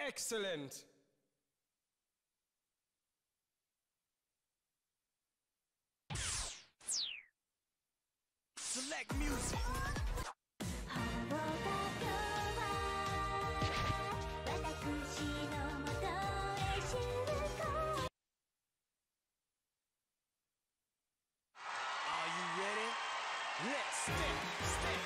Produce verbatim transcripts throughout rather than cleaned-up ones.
Excellent. Select music. Are you ready? Let's step, step.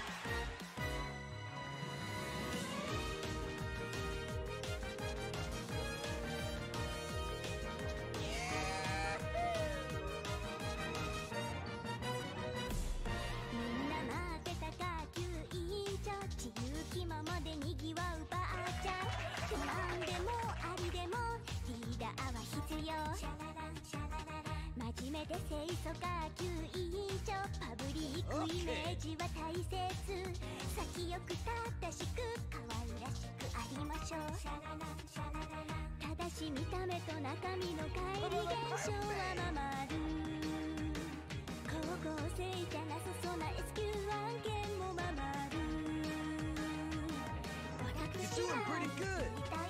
You're doing pretty good.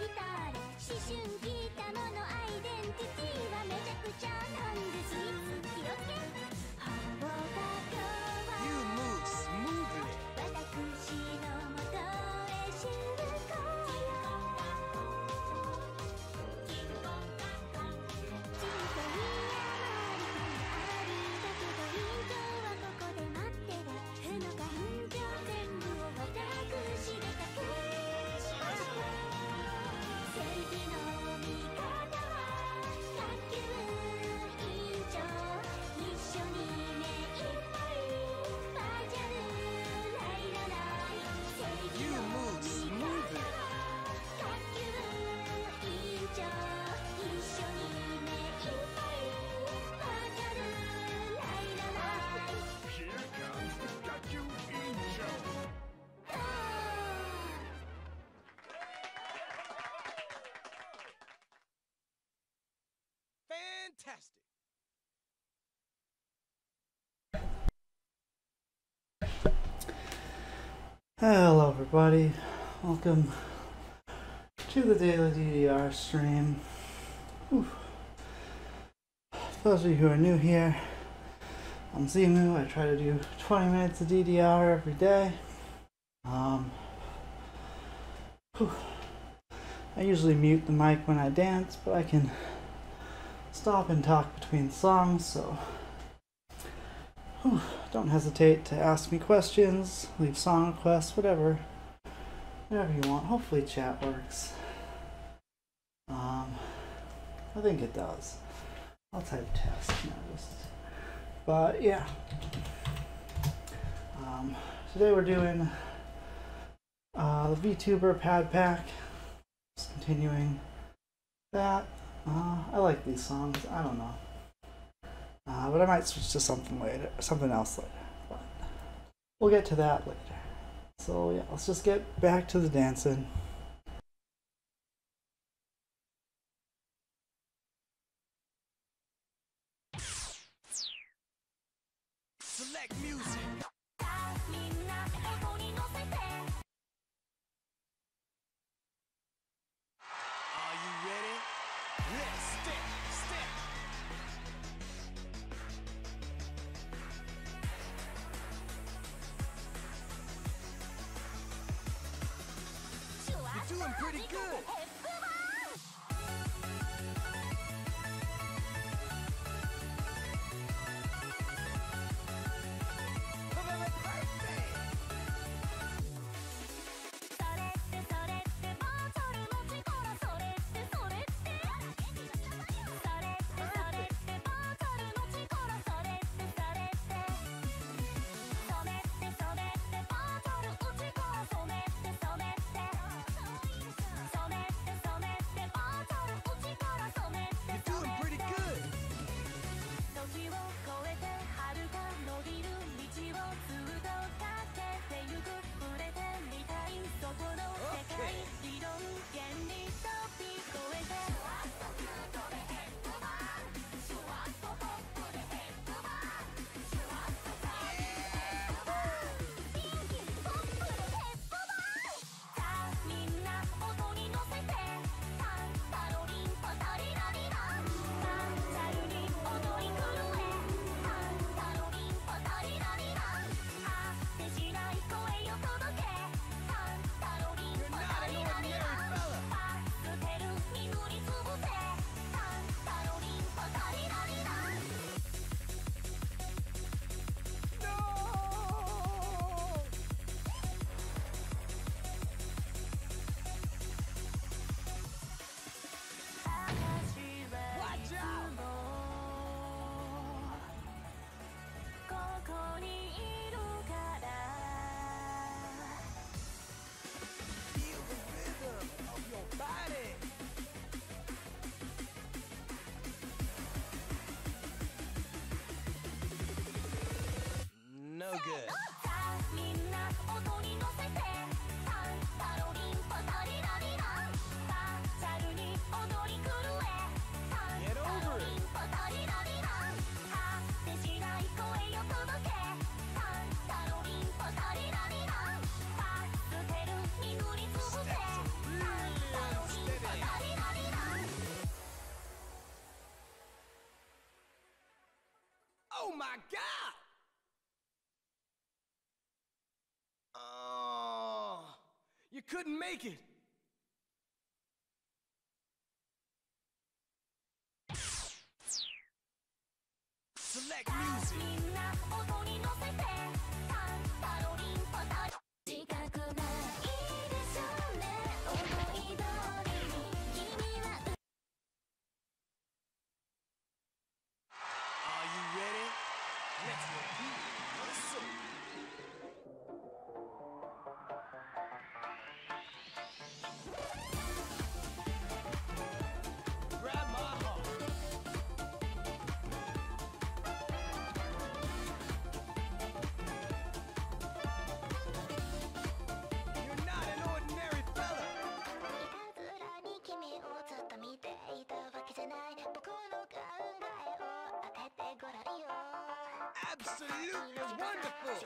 You move smoothly. Fantastic. Hello everybody, welcome to the daily D D R stream. Whew. For those of you who are new here, I'm Zimu. I try to do twenty minutes of D D R every day. Um, whew. I usually mute the mic when I dance, but I can stop and talk between songs, so whew, don't hesitate to ask me questions, leave song requests, whatever, whatever you want. Hopefully chat works. Um, I think it does. I'll type test now, just, but yeah. Um, today we're doing uh, the VTuber pad pack. Just continuing that. Uh, I like these songs. I don't know. Uh, but I might switch to something later, something else later. But we'll get to that later. So yeah, let's just get back to the dancing. Select music. Are you ready? Let's step, step. You're doing pretty good. No good. Get over it. Oh my God! Oh, you couldn't make it. Select music. Are you ready? Let's repeat the song. Grab my heart. You're not an ordinary fella. Absolutely wonderful.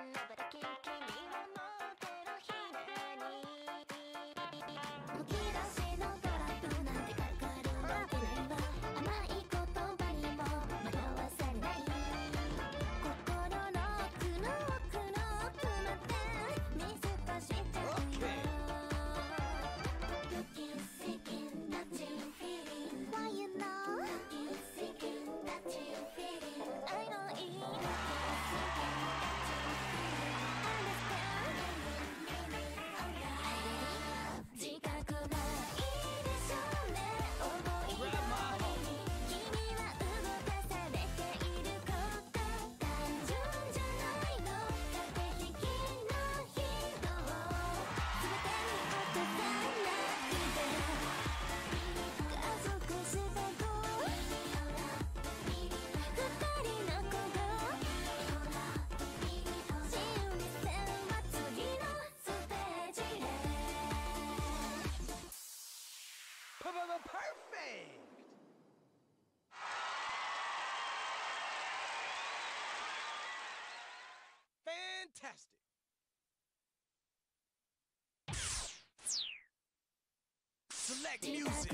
Perfect! Fantastic! Select music!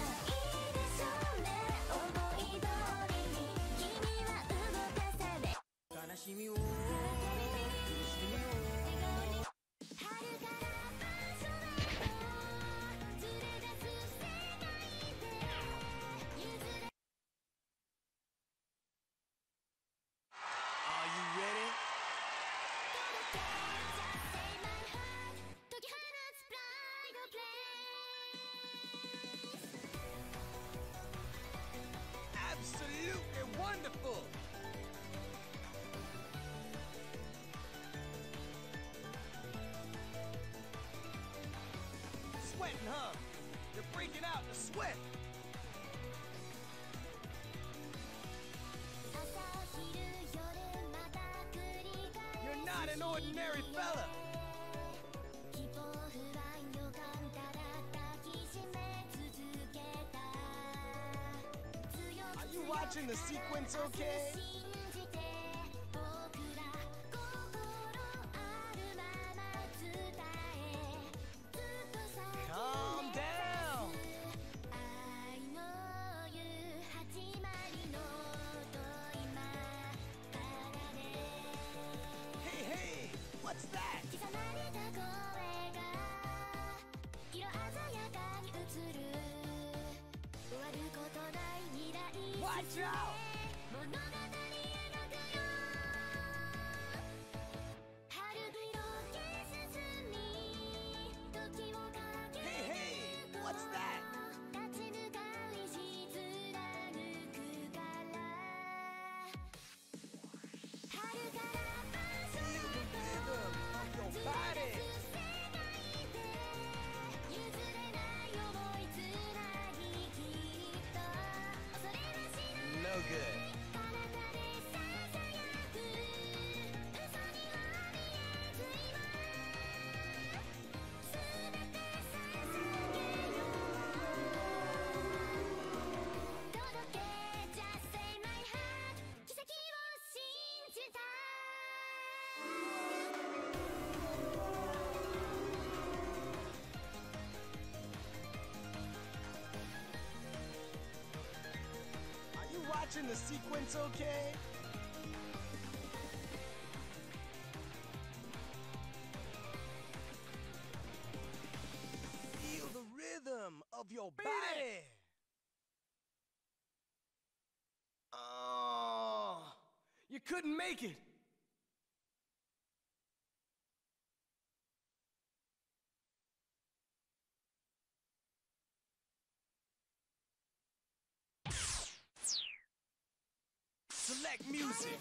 Are you ready? Absolutely wonderful! Sweating, huh? You're breaking out the sweat! You're not an ordinary fella! Are you watching the sequence okay? Calm down! Hey, hey! What's that? Watch out! Hey, hey! What's that? Feel the rhythm of your body! No good. Watching the sequence okay? Feel the rhythm of your body. Oh, you couldn't make it. Select music.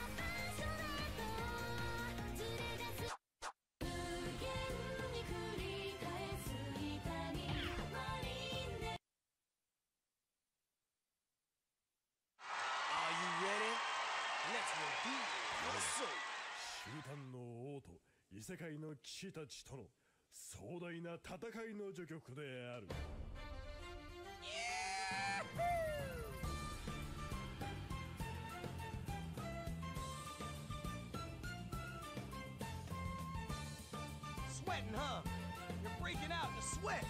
Are you ready? Let's reveal your soul. 集団の王と異世界の騎士たちとの壮大な戦いの序曲である。 Sweating, huh? You're breaking out in a sweat.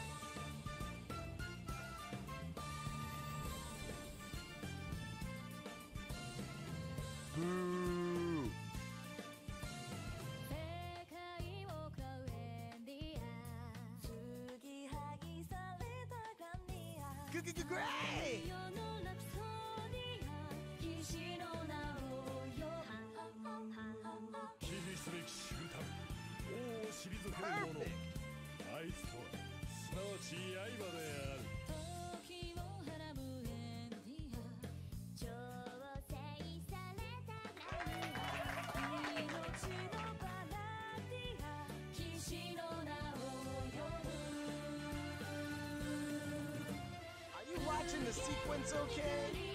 Boo! Great! 支持すべき集団王を退ける者あいつとはすなわち刃である。 Watching the sequence okay?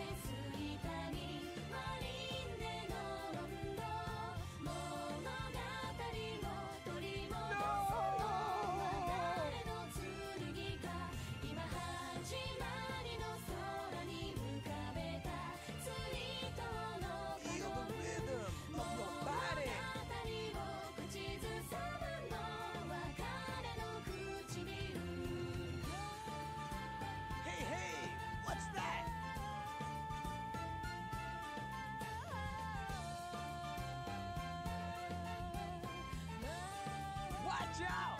Watch out!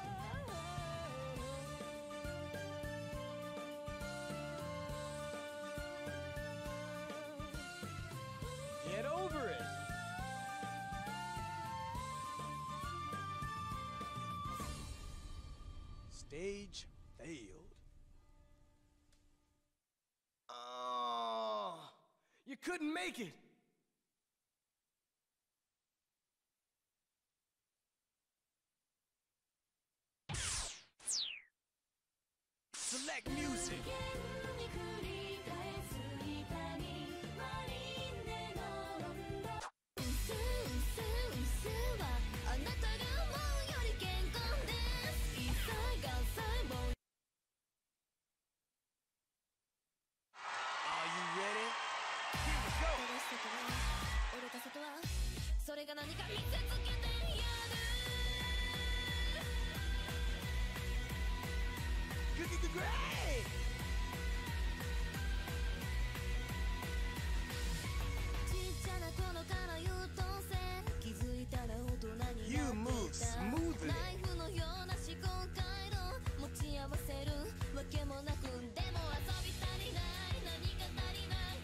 Get over it! Stage failed. Oh, you couldn't make it! Select music. Are you ready? Here we go. 愚かさとはそれが何か見せつけてやる。 Great! ちっちゃな頃から優等生気づいたら大人になっていた You move smoothly. ナイフのような思考回路持ち合わせるわけもなくでも遊び足りない何か足りない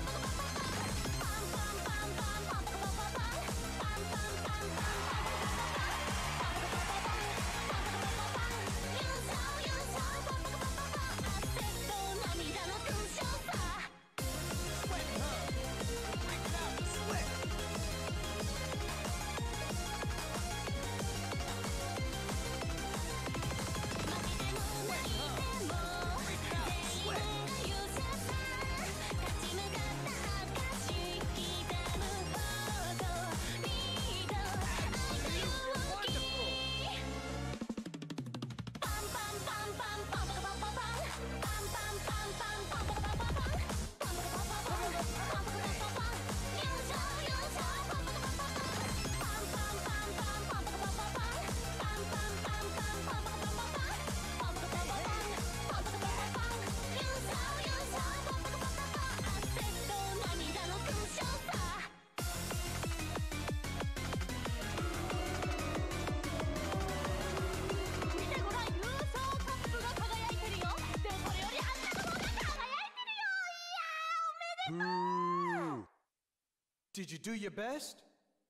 Did you do your best?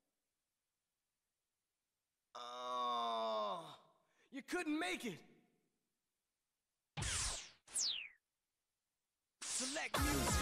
Oh, you couldn't make it. Select music.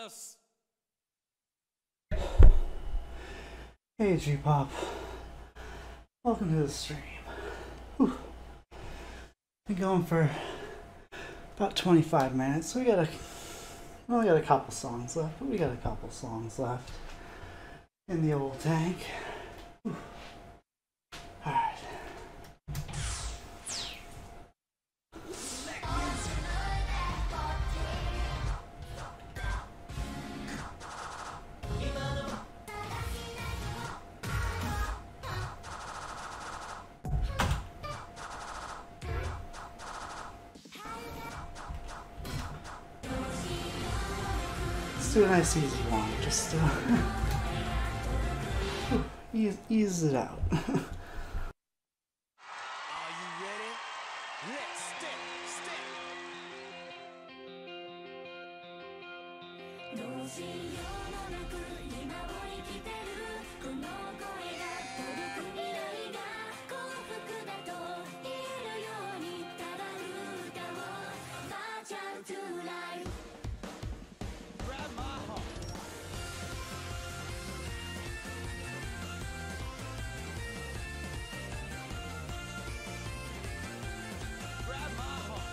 ます。 Hey G-Pop, welcome to the stream. Whew. Been going for about twenty-five minutes. We got a, we only got a couple songs left, but we got a couple songs left in the old tank. Whew. All right. Let's do a nice easy one, just uh, ease, ease it out. Are you ready? Let's step, step. どうしようもなく今を生きてるこの声が届く未来が幸福だと言えるようにただ歌をバーチャルトゥライフ Grab my heart. Grab my heart.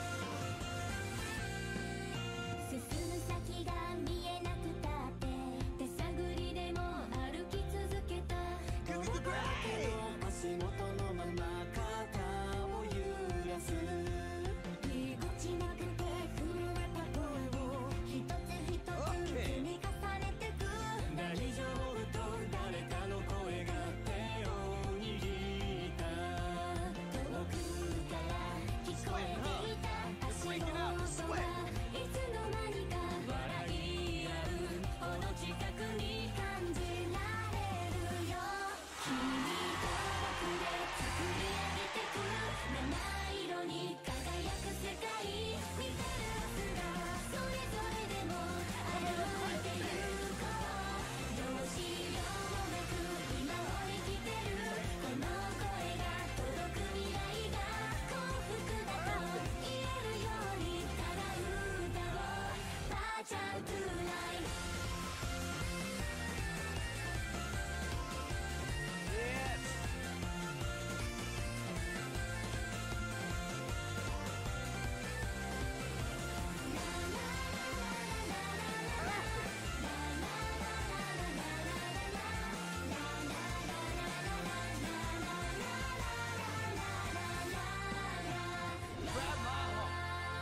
進む先が見えなくたって手探りでも歩き続けた遠くだけど足元のまま肩を揺らすぎこちなくて震えた声を一つ一つ積み重ねてく大丈夫と誰かの声が手を握った遠くから聞こえていた足の音がいつの間にか笑い合うほど近くに感じられるよ君と僕で作り上げてく七色に輝く世界見てる明日がそれぞれでも歩いてゆこうどうしようもなく今を生きてるこの声が届く未来が幸福だと言えるようにただ歌をバーチャルトゥライフ Yes. Grab my heart.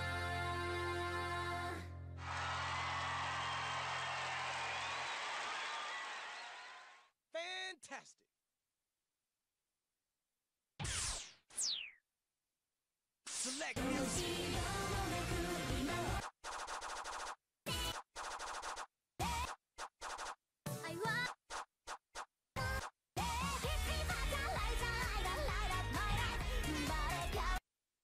Fantastic. Select music. I want hit me back a light light a light up my life but I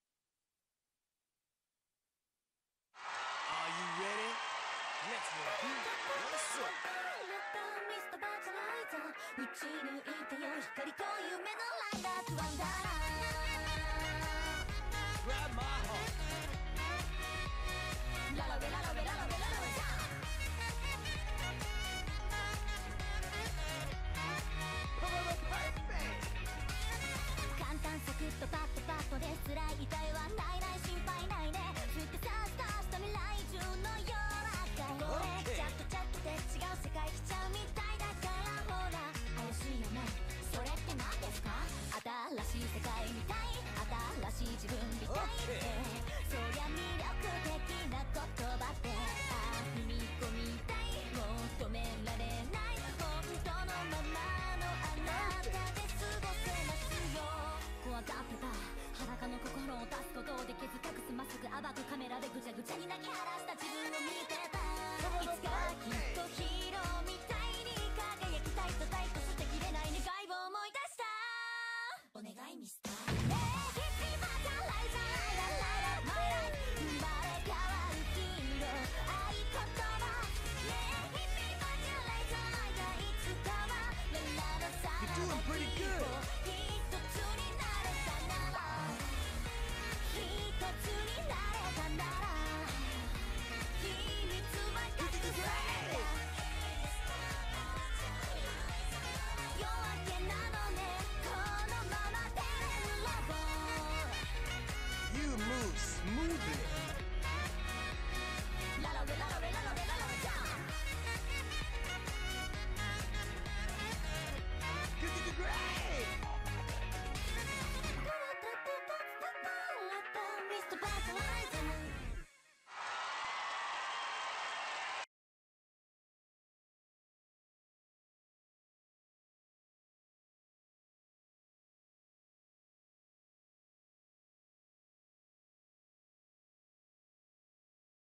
Are you ready? Let's review. What's up? ミストバーチャライザー打ち抜いてよ光と夢のライダーズワンダー Grab my heart. ララベララ